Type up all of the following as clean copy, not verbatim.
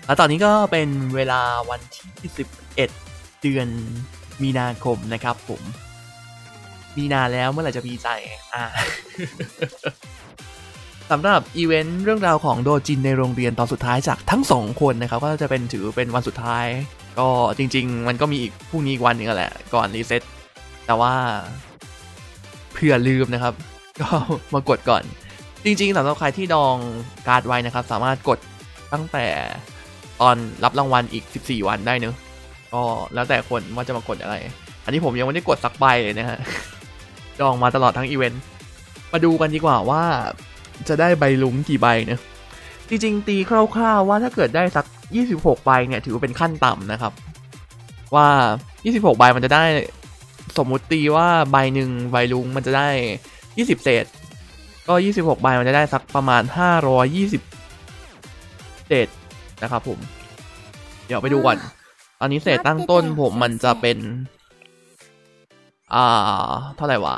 แล้วตอนนี้ก็เป็นเวลาวันที่11เดือนมีนาคมนะครับผมมีนาแล้วเมื่อไหร่จะมีใจสำหรับอีเวนต์เรื่องราวของโดจินในโรงเรียนตอนสุดท้ายจากทั้ง2คนนะครับก็จะเป็นถือเป็นวันสุดท้ายก็จริงๆมันก็มีอีกพรุ่งนี้อีกวันนึงแหละก่อนรีเซ็ตแต่ว่าเผื่อลืมนะครับก็มากดก่อนจริงๆสำหรับใครที่ดองการ์ดไว้นะครับสามารถกดตั้งแต่ตอนรับรางวัลอีก14วันได้เนอะก็แล้วแต่คนว่าจะมากดอะไรอันนี้ผมยังไม่ได้กดสักใบเลยนะฮะดองมาตลอดทั้งอีเวนต์มาดูกันดีกว่าว่าจะได้ใบลุ้งกี่ใบเนะจริงๆตีคร่าวๆว่าถ้าเกิดได้สัก26ใบเนี่ยถือว่าเป็นขั้นต่ำนะครับว่า26ใบมันจะได้สมมุติตีว่าใบหนึ่งใบลุ้งมันจะได้20เศษก็26ใบมันจะได้สักประมาณ520เศษนะครับผมเดี๋ยวไปดูก่อนตอนนี้เศษตั้งต้นผมมันจะเป็นเท่าไหร่วะ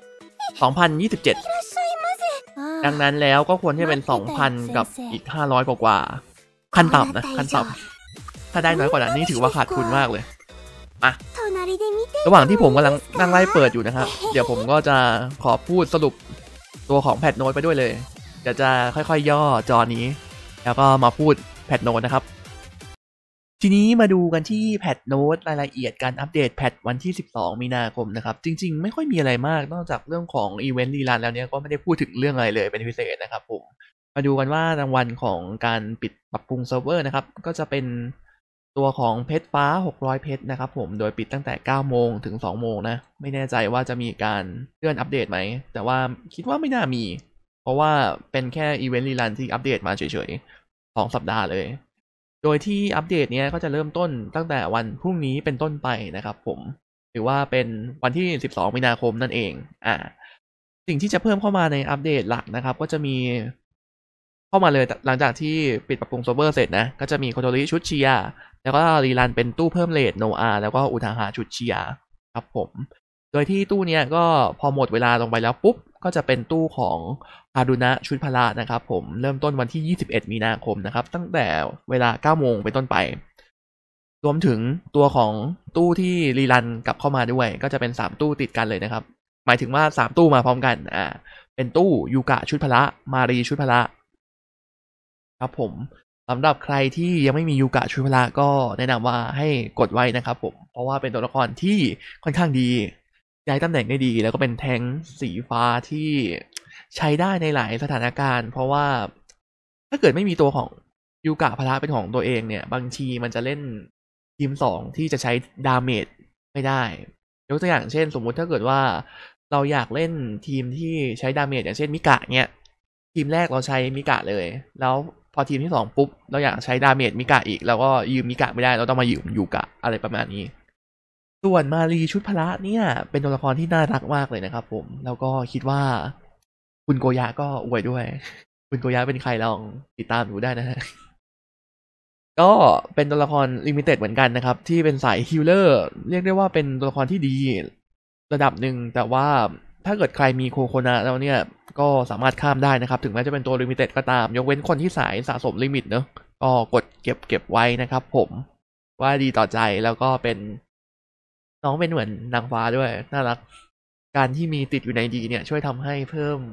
2027ดังนั้นแล้วก็ควรที่จะเป็น 2,000 กับอีก500กว่าขั้นต่ำนะขั้นต่ำถ้าได้น้อยกว่านั้นนี่ถือว่าขาดทุนมากเลยระหว่างที่ผมกำลังนั่งไล่เปิดอยู่นะครับเดี๋ยวผมก็จะขอพูดสรุปตัวของแพทโน้ตไปด้วยเลยเดี๋ยวจะค่อยๆย่อจอนี้แล้วก็มาพูดแพทโน้ตนะครับทีนี้มาดูกันที่แพทโน้ตรายละเอียดการอัปเดตแพทวันที่12มีนาคมนะครับจริงๆไม่ค่อยมีอะไรมากนอกจากเรื่องของอีเวนต์รีรันแล้วเนี้ยก็ไม่ได้พูดถึงเรื่องอะไรเลยเป็นพิเศษนะครับผมมาดูกันว่ารางวัลของการปิดปรับปรุงเซิร์ฟเวอร์นะครับก็จะเป็นตัวของเพชรฟ้า600เพชรนะครับผมโดยปิดตั้งแต่9โมงถึง2โมงนะไม่แน่ใจว่าจะมีการเลื่อนอัปเดตไหมแต่ว่าคิดว่าไม่น่ามีเพราะว่าเป็นแค่อีเวนต์รีรันที่อัปเดตมาเฉยๆ2สัปดาห์เลยโดยที่อัปเดตนี้ก็จะเริ่มต้นตั้งแต่วันพรุ่งนี้เป็นต้นไปนะครับผมหรือว่าเป็นวันที่12มีนาคมนั่นเองสิ่งที่จะเพิ่มเข้ามาในอัปเดตหลักนะครับก็จะมีเข้ามาเลยหลังจากที่ปิดปรับปรุงเซิร์ฟเวอร์เสร็จนะก็จะมีโคโทริชุดเชียร์แล้วก็รีรันเป็นตู้เพิ่มเรทโนอาแล้วก็อุทาหะชุดเชียร์ครับผมโดยที่ตู้เนี้ยก็พอหมดเวลาลงไปแล้วปุ๊บก็จะเป็นตู้ของฮารุนะชุดพละนะครับผมเริ่มต้นวันที่21มีนาคมนะครับตั้งแต่เวลา9โมงเป็นต้นไปรวมถึงตัวของตู้ที่รีรันกลับเข้ามาด้วยก็จะเป็น3ตู้ติดกันเลยนะครับหมายถึงว่า3ตู้มาพร้อมกันเป็นตู้ยูกะชุดพละมารีชุดพละครับผมสำหรับใครที่ยังไม่มียูกะชุดพละก็แนะนำว่าให้กดไว้นะครับผมเพราะว่าเป็นตัวละครที่ค่อนข้างดีย้ายตำแหน่งได้ดีแล้วก็เป็นแทงค์สีฟ้าที่ใช้ได้ในหลายสถานการณ์เพราะว่าถ้าเกิดไม่มีตัวของยูกะพละเป็นของตัวเองเนี่ยบางทีมันจะเล่นทีม2ที่จะใช้ดาเมจไม่ได้ยกตัวอย่างเช่นสมมุติถ้าเกิดว่าเราอยากเล่นทีมที่ใช้ดาเมจอย่างเช่นมิกะเนี่ยทีมแรกเราใช้มิกะเลยแล้วพอทีมที่2ปุ๊บเราอยากใช้ดาเมจมิกะอีกแล้วก็ยืมมิกะไม่ได้เราต้องมายืมยูกะอะไรประมาณนี้ส่วนมารีชุดพละเนี่ยเป็นตัวละครที่น่ารักมากเลยนะครับผมแล้วก็คิดว่าคุณโกยะก็อวยด้วยคุณโกยะเป็นใครลองติดตามดูได้นะฮะก็เป็นตัวละครลิมิเต็ดเหมือนกันนะครับที่เป็นสายฮีลเลอร์เรียกได้ว่าเป็นตัวละครที่ดีระดับหนึ่งแต่ว่าถ้าเกิดใครมีโคโคนะแล้วเนี่ยก็สามารถข้ามได้นะครับถึงแม้จะเป็นตัวลิมิเต็ดก็ตามยกเว้นคนที่สายสะสมลิมิตเนอะก็กดเก็บไว้นะครับผมว่าดีต่อใจแล้วก็เป็นน้องเป็นเหมือนนางฟ้าด้วยน่ารักการที่มีติดอยู่ในดีเนี่ยช่วยทำให้เพิ่ม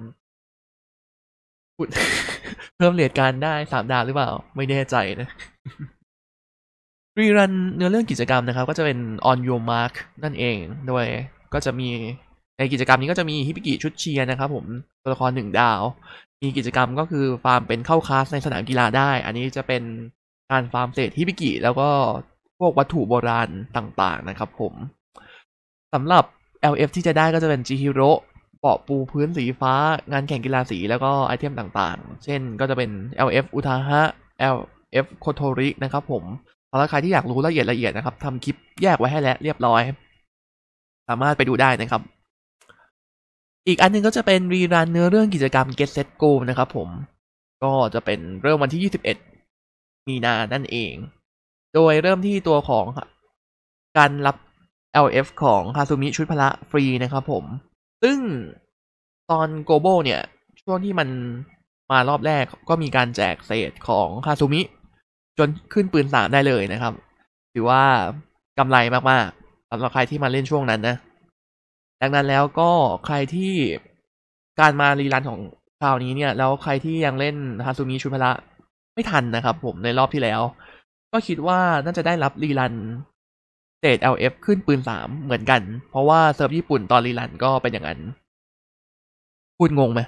เพิ่มเรทการได้3 ดาวหรือเปล่าไม่แน่ใจนะรีรันเนื้อเรื่องกิจกรรมนะครับก็จะเป็น on your mark นั่นเองโดยก็จะมีในกิจกรรมนี้ก็จะมีฮิบิกิชุดเชียร์นะครับผมตัวละคร1 ดาวมีกิจกรรมก็คือฟาร์มเป็นเข้าคลาสในสนามกีฬาได้อันนี้จะเป็นการฟาร์มเศษฮิบิกิแล้วก็พวกวัตถุโบราณต่างๆนะครับผมสำหรับ LF ที่จะได้ก็จะเป็นจิฮิโร่เปาะปูพื้นสีฟ้างานแข่งกีฬาสีแล้วก็ไอเทมต่างๆเช่นก็จะเป็น LF อุทาหะ LF โคโทรินะครับผมสำหรับใครที่อยากรู้ละเอียดนะครับทำคลิปแยกไว้ให้แล้วเรียบร้อยสามารถไปดูได้นะครับอีกอันนึงก็จะเป็นรีรันเนื้อเรื่องกิจกรรม Get Set Go นะครับผมก็จะเป็นเริ่มวันที่21มีนานั่นเองโดยเริ่มที่ตัวของการรับ LF ของฮาซุมิชุดพละฟรีนะครับผมซึ่งตอนโกโบเนี่ยช่วงที่มันมารอบแรกก็มีการแจกเศษของฮาซุมิจนขึ้นปืน3ได้เลยนะครับถือว่ากำไรมากๆสำหรับใครที่มาเล่นช่วงนั้นนะดังนั้นแล้วก็ใครที่การมารีรันของคราวนี้เนี่ยแล้วใครที่ยังเล่นฮาซูมิชุพระไม่ทันนะครับผมในรอบที่แล้ว ก็คิดว่าน่าจะได้รับรีรันเศษ LF ขึ้นปืน3เหมือนกัน เพราะว่าเซิร์ฟญี่ปุ่นตอนรีรันก็เป็นอย่างนั้น พูดงงไหม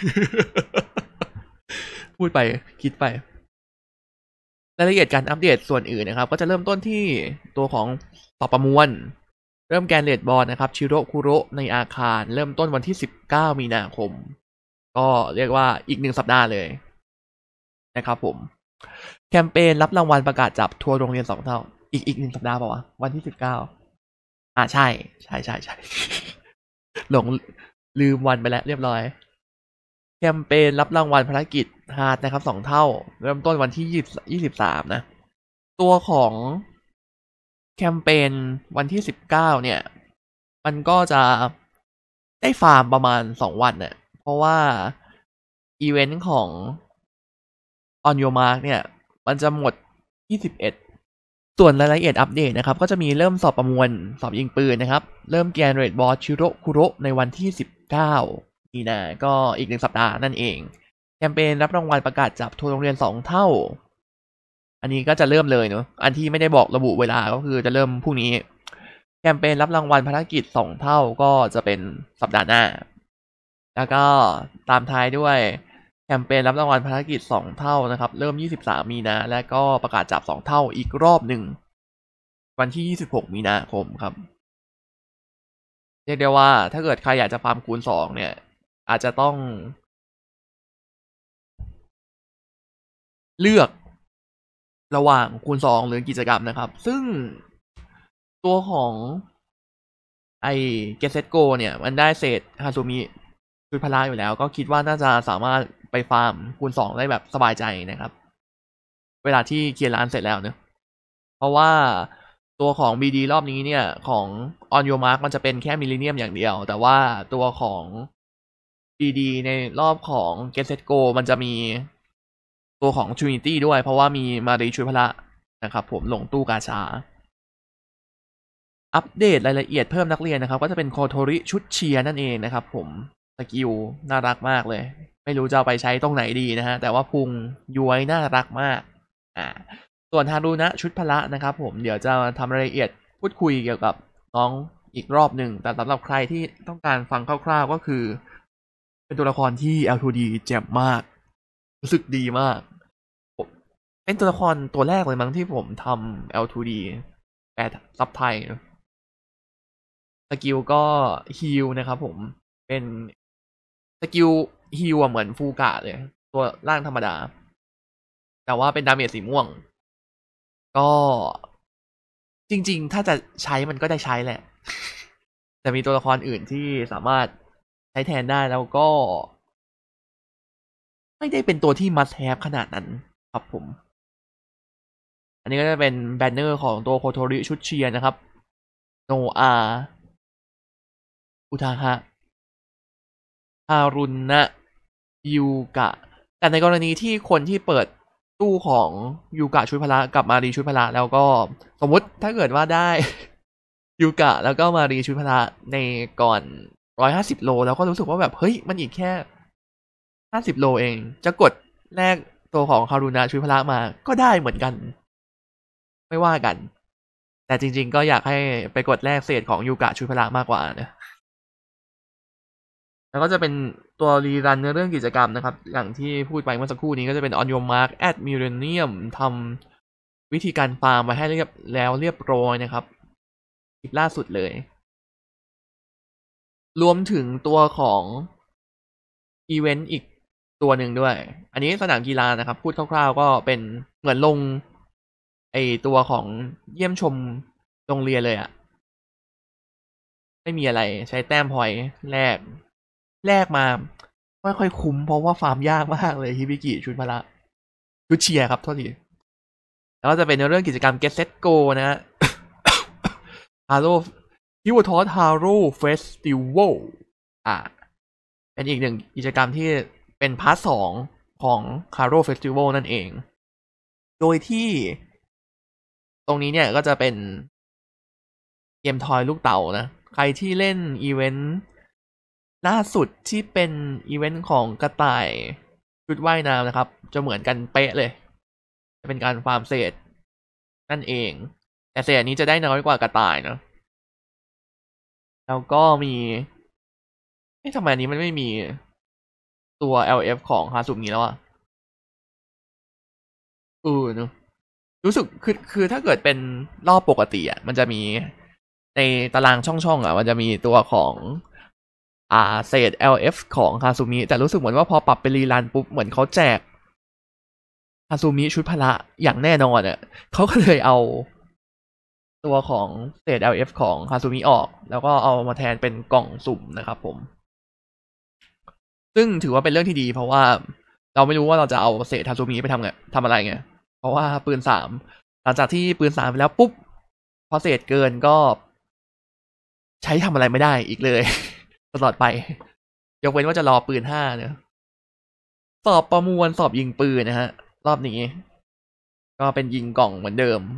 พูดไปคิดไปรายละเอียดการอัปเดตส่วนอื่นนะครับก็จะเริ่มต้นที่ตัวของต่อประมวลเริ่มแกนเลดบอลนะครับชิโร่คุโระในอาคารเริ่มต้นวันที่19มีนาคมก็เรียกว่าอีก1สัปดาห์เลยนะครับผมแคมเปญรับรางวัลประกาศจับทัวร์โรงเรียน2 เท่าอีก1สัปดาห์ป่าววะวันที่19ใช่หลงลืมวันไปแล้วเรียบร้อยแคมเปญรับรางวัลภารกิจฮาร์ดนะครับ2 เท่าเริ่มต้นวันที่23นะตัวของแคมเปญวันที่19เนี่ยมันก็จะได้ฟาร์มประมาณ2 วันเนี่ยเพราะว่าอีเวนต์ของ On Your Mark เนี่ยมันจะหมด21ส่วนรายละเอียดอัปเดตนะครับก็จะมีเริ่มสอบประมวลสอบยิงปืนนะครับเริ่มแกนเรดบอลชิโร่คุโระในวันที่19มีนาก็อีก1สัปดาห์นั่นเองแคมเปญรับรางวัลประกาศจับทัวร์โรงเรียน2 เท่าอันนี้ก็จะเริ่มเลยเนาะอันที่ไม่ได้บอกระบุเวลาก็คือจะเริ่มพรุ่งนี้แคมเปญรับรางวัลภารกิจ2 เท่าก็จะเป็นสัปดาห์หน้าแล้วก็ตามท้ายด้วยแคมเปญรับรางวัลภารกิจ2 เท่านะครับเริ่ม23มีนาและก็ประกาศจับ2 เท่าอีกรอบหนึ่งวันที่26มีนาคมครับเรียกได้ว่าถ้าเกิดใครอยากจะฟาร์มคูณ2เนี่ยอาจจะต้องเลือกระหว่างคูณ2หรือกิจกรรมนะครับซึ่งตัวของไอเกเซตโกเนี่ยมันได้เศษฮาซูมิชุดพละอยู่แล้วก็คิดว่าน่าจะสามารถไปฟาร์มคูณ2ได้แบบสบายใจนะครับเวลาที่เคลียร์ร้านเสร็จแล้วเนอะเพราะว่าตัวของ BD รอบนี้เนี่ยของ On Your Mark มันจะเป็นแค่มิลเลนเนียมอย่างเดียวแต่ว่าตัวของ BD ในรอบของ Get Set Go มันจะมีตัวของ Trinity ด้วยเพราะว่ามีมารีชุดพละนะครับผมลงตู้กาชาอัปเดตรายละเอียดเพิ่มนักเรียนนะครับก็จะเป็นโคโทริชุดเชียร์นั่นเองนะครับผมสกิลน่ารักมากเลยไม่รู้จะเอาไปใช้ตรงไหนดีนะฮะแต่ว่าพุงย้วยน่ารักมากส่วนฮารุนะชุดพละนะครับผมเดี๋ยวจะทำรายละเอียดพูดคุยเกี่ยวกับน้องอีกรอบหนึ่งแต่สำหรับใครที่ต้องการฟังคร่าวๆก็คือเป็นตัวละครที่ L2D เจ็บมากรู้สึกดีมากเป็นตัวละครตัวแรกเลยมั้งที่ผมทำ L2D แปลซับไทยสกิลก็ฮีลนะครับผมเป็นสกิลฮีลเหมือนฟูกะเลยตัวร่างธรรมดาแต่ว่าเป็นดาเมจสีม่วงก็จริงๆถ้าจะใช้มันก็ได้ใช้แหละแต่มีตัวละครอื่นที่สามารถใช้แทนได้แล้วก็ไม่ได้เป็นตัวที่ must have ขนาดนั้นครับผมอันนี้ก็จะเป็นแบนเนอร์ของตัวโคโทริชุดเชียร์นะครับโนอาอุทาฮะฮารุนนะยูกะแต่ในกรณีที่คนที่เปิดตู้ของยูกะชุดพละกับมารีชุดพละแล้วก็สมมุติถ้าเกิดว่าได้ยูกะแล้วก็มารีชุดพละในก่อน150โลแล้วก็รู้สึกว่าแบบเฮ้ยมันอีกแค่50โลเองจะกดแลกตัวของฮารุนะชุดพละมาก็ได้เหมือนกันไม่ว่ากันแต่จริงๆก็อยากให้ไปกดแลกเศษของยูกะชุดพละมากกว่านะแล้วก็จะเป็นตัวรีรันในเรื่องกิจกรรมนะครับอย่างที่พูดไปเมื่อสักครู่นี้ก็จะเป็น On Your Mark at Millennium ทำวิธีการฟาร์มมาให้เรียบร้อยนะครับคลิปล่าสุดเลยรวมถึงตัวของอีเวนต์อีกตัวหนึ่งด้วยอันนี้สนามกีฬานะครับพูดคร่าวๆก็เป็นเหมือนลงไอตัวของเยี่ยมชมโรงเรียนเลยอะไม่มีอะไรใช้แต้มพอยต์แรกมาไม่ค่อยคุ้มเพราะว่าฟาร์มยากมากเลยฮิบิกิชุดพละชุดเชียร์ครับโทษทีแล้วก็จะเป็นในเรื่องกิจกรรม Get Set Go นะฮะ Haro Hiwotot Haro Festival เป็นอีกหนึ่งกิจกรรมที่เป็นพาร์ท2ของ Haro Festival นั่นเองโดยที่ตรงนี้เนี่ยก็จะเป็นเกมทอยลูกเต๋านะ ใครที่เล่นอีเวนต์ล่าสุดที่เป็นอีเวนต์ของกระต่ายชุดว่ายน้ำนะครับ จะเหมือนกันเป๊ะเลย จะเป็นการฟาร์มเศษนั่นเอง แต่เศษนี้จะได้น้อยกว่ากระต่ายนะแล้วก็มีทำไมอันนี้มันไม่มีตัว LF ของฮาซุมิแล้วอะเนอะรู้สึกคือถ้าเกิดเป็นรอบปกติอ่ะมันจะมีในตารางช่องอ่ะมันจะมีตัวของเศษ LF ของฮาซุมิแต่รู้สึกเหมือนว่าพอปรับเป็นรีรันปุ๊บเหมือนเขาแจกฮาซุมิชุดพละอย่างแน่นอนอ่ะเขาก็เลยเอาตัวของเศษ LF ของฮาซุมิออกแล้วก็เอามาแทนเป็นกล่องสุ่มนะครับผมซึ่งถือว่าเป็นเรื่องที่ดีเพราะว่าเราไม่รู้ว่าเราจะเอาเศษฮาซุมิไปทำอะไรไงเพราะว่าปืน3หลังจากที่ปืน3ไปแล้วปุ๊บพอเศษเกินก็ใช้ทำอะไรไม่ได้อีกเลย ตลอดไปยกเว้นว่าจะรอปืน5เนี่ยสอบประมวลสอบยิงปืนนะฮะรอบนี้ก็เป็นยิงกล่องเหมือนเดิม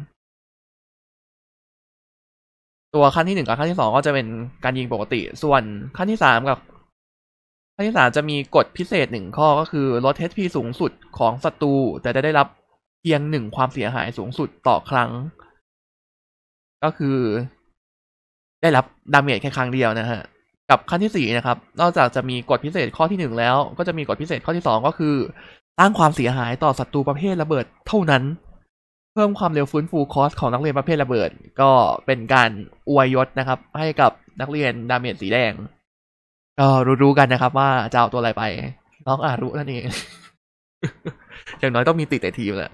ตัวขั้นที่1กับขั้นที่2ก็จะเป็นการยิงปกติส่วนขั้นที่3กับขั้นที่3จะมีกฎพิเศษ1ข้อก็คือลด HP สูงสุดของศัตรูแต่จะได้รับเพียง1ความเสียหายสูงสุดต่อครั้งก็คือได้รับดาเมจแค่ครั้งเดียวนะฮะกับขั้นที่4นะครับนอกจากจะมีกฎพิเศษข้อที่1แล้วก็จะมีกฎพิเศษข้อที่2ก็คือสร้างความเสียหายต่อศัตรูประเภทระเบิดเท่านั้นเพิ่มความเร็วฟื้นฟูคอสของนักเรียนประเภทระเบิดก็เป็นการอวยยศนะครับให้กับนักเรียนดาเมจสีแดงก็รู้กันนะครับว่าจะเอาตัวอะไรไปน้องอารุนั่นเอง อย่างน้อยต้องมีติดแต่ทีมแหละ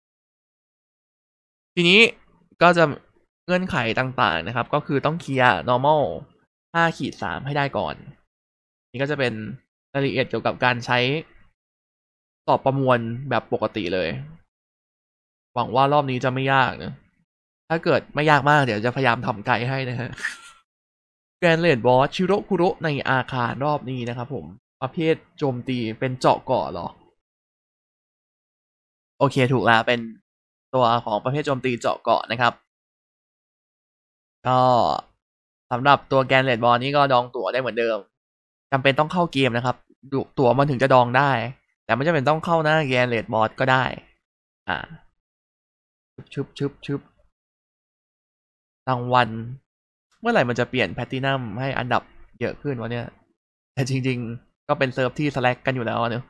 ทีนี้ก็จะเงื่อนไขต่างๆนะครับก็คือต้องเคลียร์ normal 5-3 ให้ได้ก่อนนี่ก็จะเป็นรายละเอียดเกี่ยวกับการใช้สอบประมวลแบบปกติเลยหวังว่ารอบนี้จะไม่ยากนะถ้าเกิดไม่ยากมากเดี๋ยวจะพยายามทำไกด์ให้นะฮะแกรนเลดบอสชิโรคุโระในอาคารรอบนี้นะครับผมประเภทโจมตีเป็นเจาะเกาะเหรอโอเคถูกแล้วเป็นตัวของประเภทโจมตีเจาะเกาะนะครับก็สำหรับตัวแกนเลดบอลนี้ก็ดองตั๋วได้เหมือนเดิมจำเป็นต้องเข้าเกมนะครับตั๋วมันถึงจะดองได้แต่ไม่จำเป็นต้องเข้าหน้าแกนเลดบอสก็ได้อ่าชึบรางวัลเมื่อไหร่มันจะเปลี่ยนแพตตินัมให้อันดับเยอะขึ้นวะเนี่ยแต่จริงๆก็เป็นเซิร์ฟที่สแลกกันอยู่แล้วเนอะ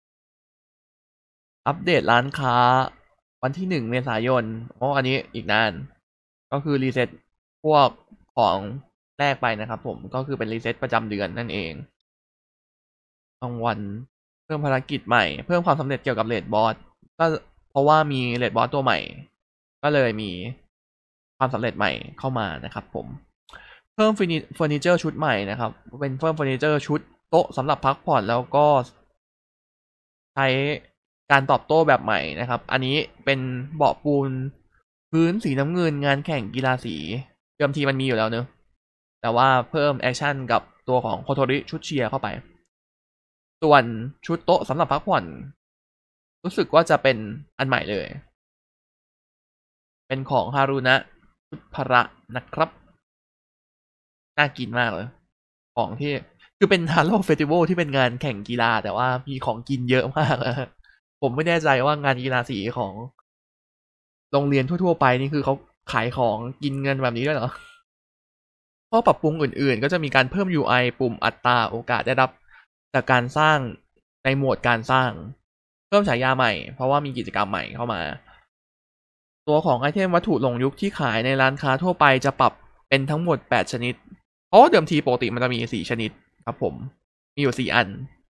อัปเดตร้านค้าวันที่1 เมษายนอันนี้อีกนานก็คือรีเซ็ตพวกของแรกไปนะครับผมก็คือเป็นรีเซ็ตประจำเดือนนั่นเองรางวัลเพิ่มภารกิจใหม่เพิ่มความสำเร็จเกี่ยวกับเรดบอสก็เพราะว่ามีเรดบอสตัวใหม่ก็เลยมีความสำเร็จใหม่เข้ามานะครับผมเพิ่มเฟอร์นิเจอร์ชุดใหม่นะครับเป็นเพิ่มเฟอร์นิเจอร์ชุดโต๊ะสำหรับพักผ่อนแล้วก็ใช้การตอบโต้แบบใหม่นะครับอันนี้เป็นเบาะปูนพื้นสีน้ำเงินงานแข่งกีฬาสีเดิมทีมันมีอยู่แล้วเนอะแต่ว่าเพิ่มแอคชั่นกับตัวของโคโทริชุดเชียร์เข้าไปส่วนชุดโต๊ะสำหรับพักผ่อนรู้สึกว่าจะเป็นอันใหม่เลยเป็นของฮารุนะชุดพระนะครับน่ากินมากเลยของที่คือเป็นฮาโลเฟสติวัลที่เป็นงานแข่งกีฬาแต่ว่ามีของกินเยอะมากผมไม่แน่ใจว่างานกีฬาสีของโรงเรียนทั่วๆไปนี่คือเขาขายของกินเงินแบบนี้ด้วยเหรอข้อปรับปรุงอื่นๆก็จะมีการเพิ่ม UI ปุ่มอัตราโอกาสได้รับจากการสร้างในโหมดการสร้างเพิ่มฉายาใหม่เพราะว่ามีกิจกรรมใหม่เข้ามาตัวของไอเทมวัตถุหลงยุคที่ขายในร้านค้าทั่วไปจะปรับเป็นทั้งหมด8ชนิดเพราะเดิมทีปกติมันจะมี4ชนิดครับผมมีอยู่4อัน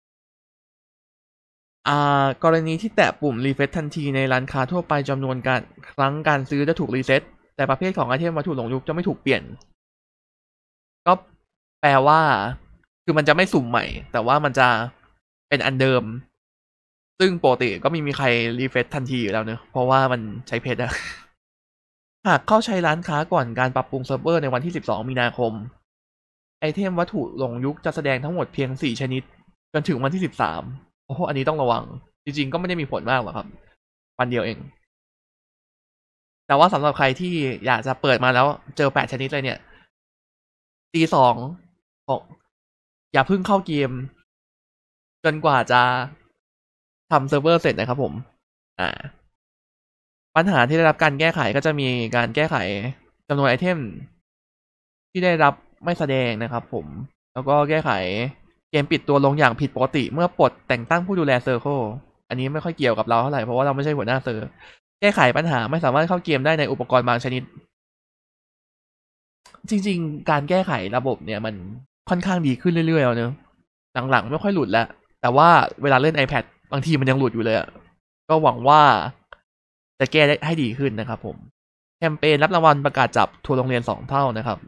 กรณีที่แตะปุ่มรีเฟซทันทีในร้านค้าทั่วไปจำนวนการครั้งการซื้อจะถูกรีเซ็ตแต่ประเภทของไอเทมวัตถุหลงยุคจะไม่ถูกเปลี่ยนก็แปลว่าคือมันจะไม่สุ่มใหม่แต่ว่ามันจะเป็นอันเดิมซึ่งปกติก็ไม่มีใครรีเฟซทันทีอยู่แล้วเนอะเพราะว่ามันใช้เพชรอะหากเข้าใช้ร้านค้าก่อนการปรับปรุงเซิร์ฟเวอร์ในวันที่12 มีนาคมไอเทมวัตถุหลงยุคจะแสดงทั้งหมดเพียง4ชนิดจนถึงวันที่13อันนี้ต้องระวังจริงๆก็ไม่ได้มีผลมากหรอกครับวันเดียวเองแต่ว่าสำหรับใครที่อยากจะเปิดมาแล้วเจอ8ชนิดเลยเนี่ยตี2ของอย่าเพิ่งเข้าเกมจนกว่าจะทำเซิร์ฟเวอร์เสร็จนะครับผมปัญหาที่ได้รับการแก้ไขก็จะมีการแก้ไขจำนวนไอเทมที่ได้รับไม่แสดงนะครับผมแล้วก็แก้ไขเกมปิดตัวลงอย่างผิดปกติเมื่อปลดแต่งตั้งผู้ดูแลเซอร์เคิลอันนี้ไม่ค่อยเกี่ยวกับเราเท่าไหร่เพราะว่าเราไม่ใช่หัวหน้าเซอร์แก้ไขปัญหาไม่สามารถเข้าเกมได้ในอุปกรณ์บางชนิดจริงๆการแก้ไขระบบเนี่ยมันค่อนข้างดีขึ้นเรื่อยๆเนอะหลังๆไม่ค่อยหลุดแล้วแต่ว่าเวลาเล่น iPad บางทีมันยังหลุดอยู่เลยก็หวังว่าจะแก้ได้ให้ดีขึ้นนะครับผมแคมเปญรับรางวัลประกาศจับทัวร์โรงเรียน2 เท่านะครับ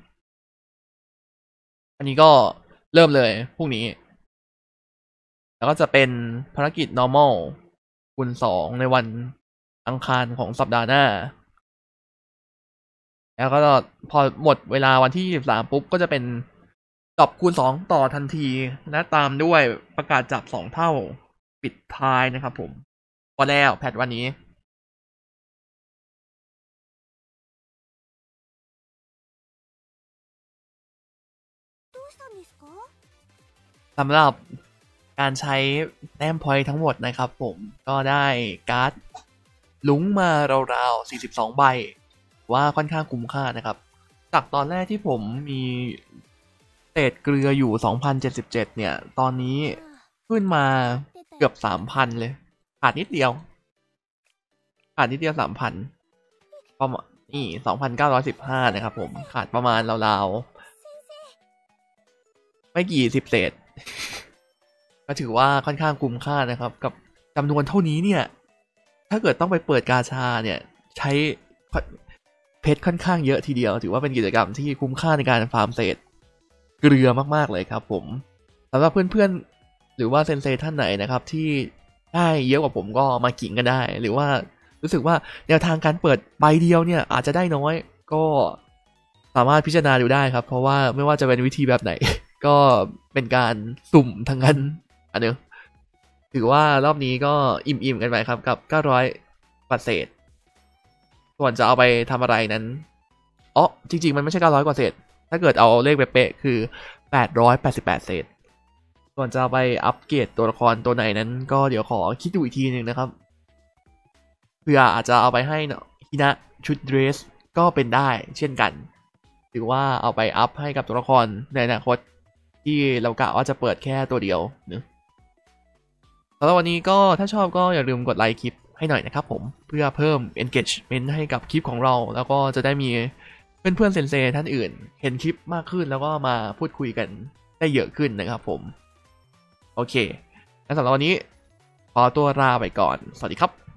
อันนี้ก็เริ่มเลยพรุ่งนี้แล้วก็จะเป็นภารกิจ normal คูณ2ในวันอังคารของสัปดาห์หน้าแล้วก็พอหมดเวลาวันที่23ปุ๊บก็จะเป็นจับคูณ2ต่อทันทีและตามด้วยประกาศจับ2 เท่าปิดท้ายนะครับผมพอแล้วแพทวันนี้สำหรับการใช้แต้มพอยต์ทั้งหมดนะครับผมก็ได้การ์ดลุงมาราวๆ42 ใบว่าค่อนข้างคุ้มค่านะครับจากตอนแรกที่ผมมีเศษเกลืออยู่ 2,077 เนี่ยตอนนี้ขึ้นมาเกือบ 3,000 เลยขาดนิดเดียว 3,000ประมาณนี่ 2,915 นะครับผมขาดประมาณราวๆไม่กี่10 เศษ ก็ถือว่าค่อนข้างคุ้มค่านะครับกับจำนวนเท่านี้เนี่ยถ้าเกิดต้องไปเปิดกาชาเนี่ยใช้เพชรค่อนข้างเยอะทีเดียวถือว่าเป็นกิจกรรมที่คุ้มค่าในการฟาร์มเศษเกลือมากๆเลยครับผมสำหรับเพื่อนๆหรือว่าเซนเซท่านไหนนะครับที่ได้เยอะกว่าผมก็มาขิงกันได้หรือว่ารู้สึกว่าแนวทางการเปิดใบเดียวเนี่ยอาจจะได้น้อยก็สามารถพิจารณาดูได้ครับเพราะว่าไม่ว่าจะเป็นวิธีแบบไหนก็เป็นการสุ่มทั้งนั้นอันนึงถือว่ารอบนี้ก็อิ่มๆกันไปครับกับ900 กว่าเศษส่วนจะเอาไปทำอะไรนั้นอ๋อจริงๆมันไม่ใช่900 กว่าเศษถ้าเกิดเอาเลขเป๊ะๆคือ888 เศษส่วนจะเอาไปอัปเกรดตัวละครตัวไหนนั้นก็เดี๋ยวขอคิดดูอีกทีนึงนะครับเพื่ออาจจะเอาไปให้ฮินะชุดเดรสก็เป็นได้เช่นกันหรือว่าเอาไปอัพให้กับตัวละครในอนาคตที่เรากะว่าจะเปิดแค่ตัวเดียวนะสำหรับวันนี้ก็ถ้าชอบก็อย่าลืมกดไลค์คลิปให้หน่อยนะครับผมเพื่อเพิ่ม engagement ให้กับคลิปของเราแล้วก็จะได้มีเพื่อนๆเซนเซท่านอื่นเห็นคลิปมากขึ้นแล้วก็มาพูดคุยกันได้เยอะขึ้นนะครับผมโอเคและสำหรับวันนี้ขอตัวลาไปก่อนสวัสดีครับ